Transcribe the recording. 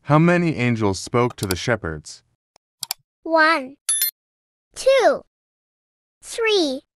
How many angels spoke to the shepherds? 1, 2, 3.